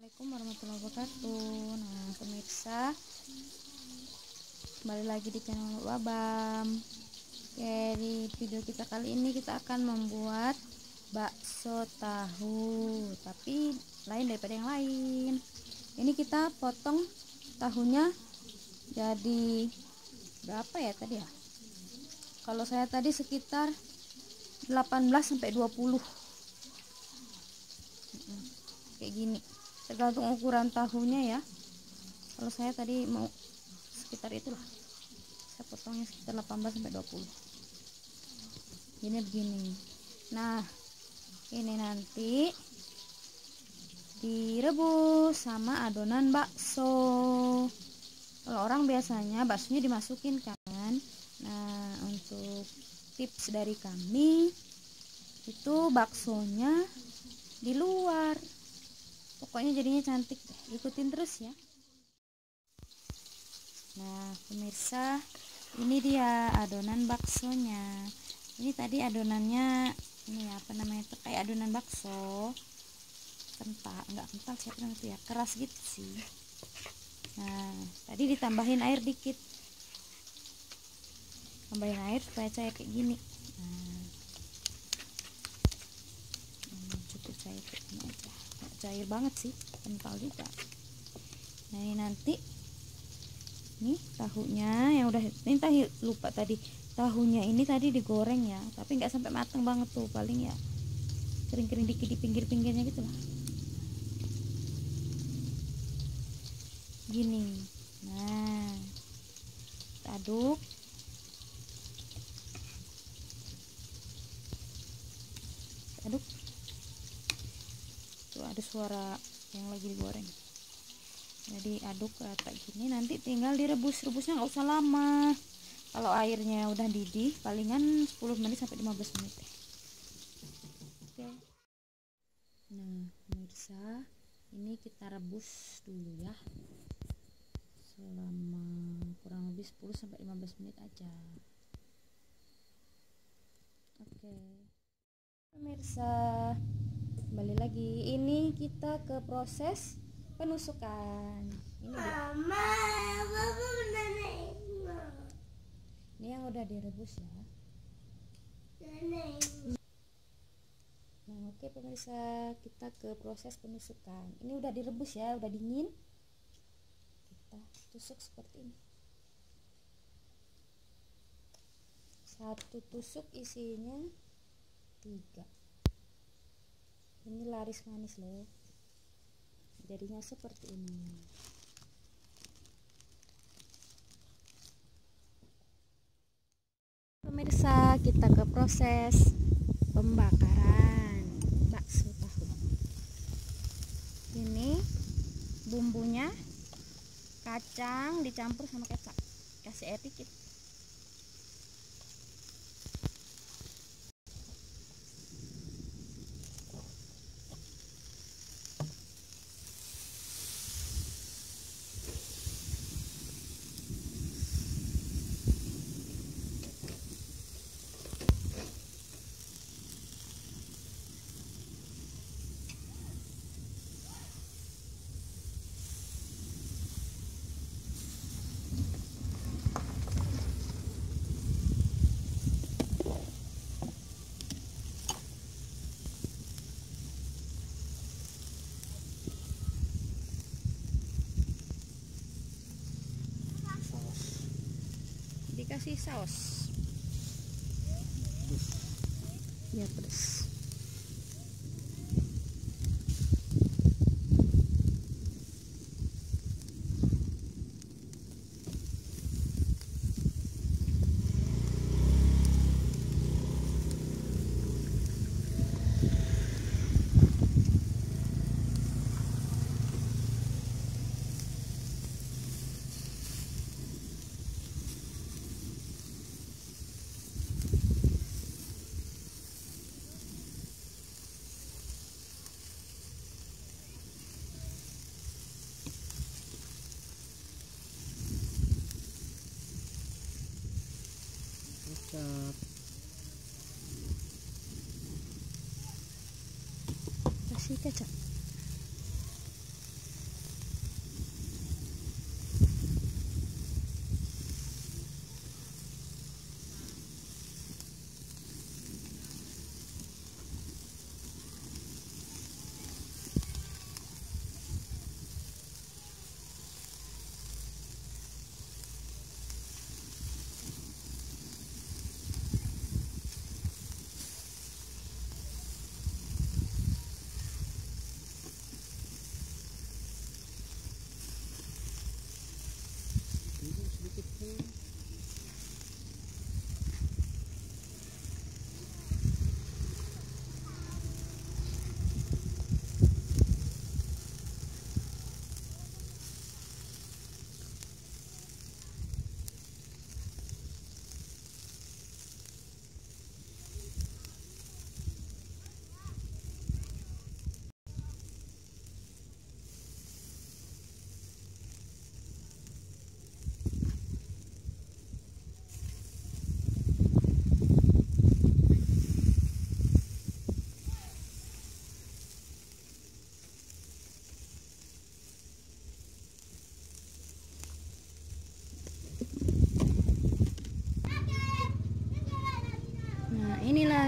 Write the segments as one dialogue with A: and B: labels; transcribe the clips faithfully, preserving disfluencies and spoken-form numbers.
A: Assalamualaikum warahmatullahi wabarakatuh. Nah pemirsa, kembali lagi di channel Wabam. Oke, di video kita kali ini kita akan membuat bakso tahu, tapi lain daripada yang lain. Ini kita potong tahunya jadi berapa ya tadi ya? Kalau saya tadi sekitar delapan belas sampai dua puluh. Kayak gini, tergantung ukuran tahunya ya. Kalau saya tadi mau sekitar itulah, saya potongnya sekitar delapan belas sampai dua puluh. Ini begini. Nah ini nanti direbus sama adonan bakso. Kalau orang biasanya baksonya dimasukin kan. Nah untuk tips dari kami itu baksonya di luar. Pokoknya jadinya cantik deh. Ikutin terus ya. Nah pemirsa, ini dia adonan baksonya. Ini tadi adonannya ini apa namanya itu kayak adonan bakso kental, enggak kental siapa namanya itu ya, keras gitu sih. Nah tadi ditambahin air dikit, tambahin air supaya cair kayak gini. Nah hmm, cukup cair kayak gini aja, nggak cair banget sih, kental juga. Nah ini nanti nih tahunya yang udah ini tadi lupa tadi tahunya ini tadi digoreng ya, tapi nggak sampai matang banget tuh, paling ya kering-kering dikit di pinggir-pinggirnya gitu lah, gini. Nah kita aduk, kita aduk tuh ada suara yang lagi digoreng. Jadi aduk rata gini, nanti tinggal direbus. Rebusnya nggak usah lama. Kalau airnya udah didih palingan sepuluh menit sampai lima belas menit. Oke. Nah pemirsa, ini kita rebus dulu ya selama kurang lebih sepuluh sampai lima belas menit aja. Oke pemirsa, kembali lagi, ini kita ke proses penusukan. Ini Mama, ini yang udah direbus ya. Nah oke pemirsa, kita ke proses penusukan. Ini udah direbus ya, udah dingin. Kita tusuk seperti ini. Satu tusuk isinya tiga. Ini laris manis loh, jadinya seperti ini. Pemirsa, kita ke proses pembakaran bakso tahu. Ini bumbunya kacang dicampur sama kecap, kasih air dikit. Dikasih saus ya pedas. Kecap, kasih kecap.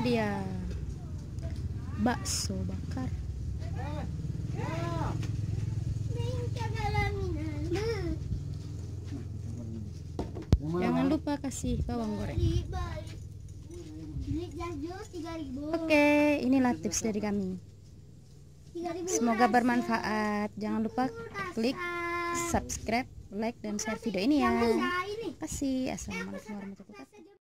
A: dia bakso bakar. Jangan lupa kasih bawang goreng. Oke, inilah tips dari kami. Semoga bermanfaat. Jangan lupa klik subscribe, like, dan share video ini ya. Terima kasih. Assalamualaikum warahmatullahi wabarakatuh.